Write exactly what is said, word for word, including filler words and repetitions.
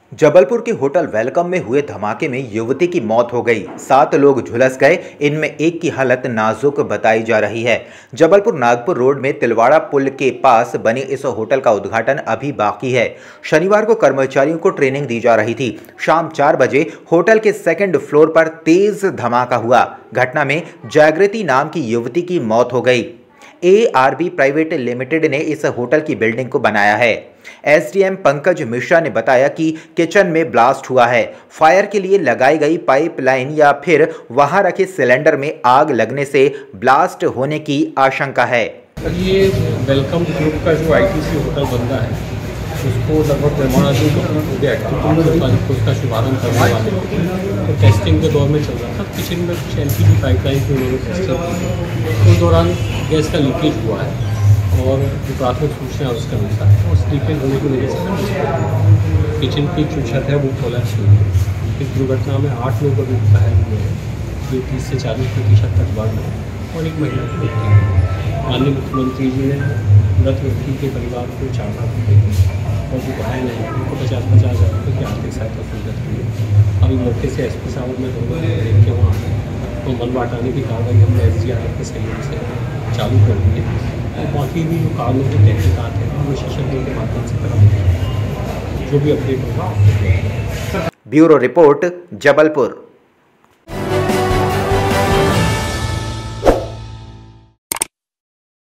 जबलपुर के hotel welcome में हुए धमाके में युवती की मौत हो गई। सात लोग झुलस गए, इनमें एक की हालत नाजुक बताई जा रही है। जबलपुर नागपुर रोड में तिलवाड़ा पुल के पास बने इस होटल का उद्घाटन अभी बाकी है। शनिवार को कर्मचारियों को ट्रेनिंग दी जा रही थी। शाम चार बजे होटल के सेकंड फ्लोर पर तेज धमाका हुआ। घटना में जागृति नाम की युवती की मौत हो गई। A R B private limited ने इस होटल की बिल्डिंग को बनाया है। S D M Pankaj Mishra ने बताया कि किचन में ब्लास्ट हुआ है। फायर के लिए लगाई गई पाइपलाइन या फिर वहां रखे सिलेंडर में आग लगने से ब्लास्ट होने की आशंका है। ये वेलकम ग्रुप का जो आई टी सी होटल बन रहा है, उसको लगभग निर्माणाधीन पूरे एक्टिविटी उसका शुभारंभ करने वाले तो टेस्टिंग के दौर में चल रहा था। किचन में कुछ एल पी जी पाइपलाइन की उन्होंने टेस्टिंग की, उस दौरान गैस का लीकेज हुआ है और जो प्राथमिक सूचना है उसका अनुसार है उस लीकेज होने की वजह से किचन की जो छत है वो कोलैप्स हुई है। इस दुर्घटना में आठ लोग अभी घायल हुए हैं, जो तीस से चालीस प्रतिशत तक बढ़ रहे हैं और एक महिला की मृत्यु हुई। माननीय मुख्यमंत्री जी ने मृत व्यक्ति के परिवार को चार लाख रुपये और जो घायल है उनको पचास पचास हज़ार रुपये की आर्थिक सहायता स्वीकृत हुई है। अभी मौके से एस पी साहब ने दोनों देख के वहाँ तो मल बांटाने की कार्रवाई हमने एस डी आर एफ के सहयोग से चालू कर दी है। और बाकी भी जो कानून के तहकीकात हैं वो विशेषज्ञों के माध्यम से कराएंगे। जो भी अपडेट होगा। Bureau report, Jabalpur.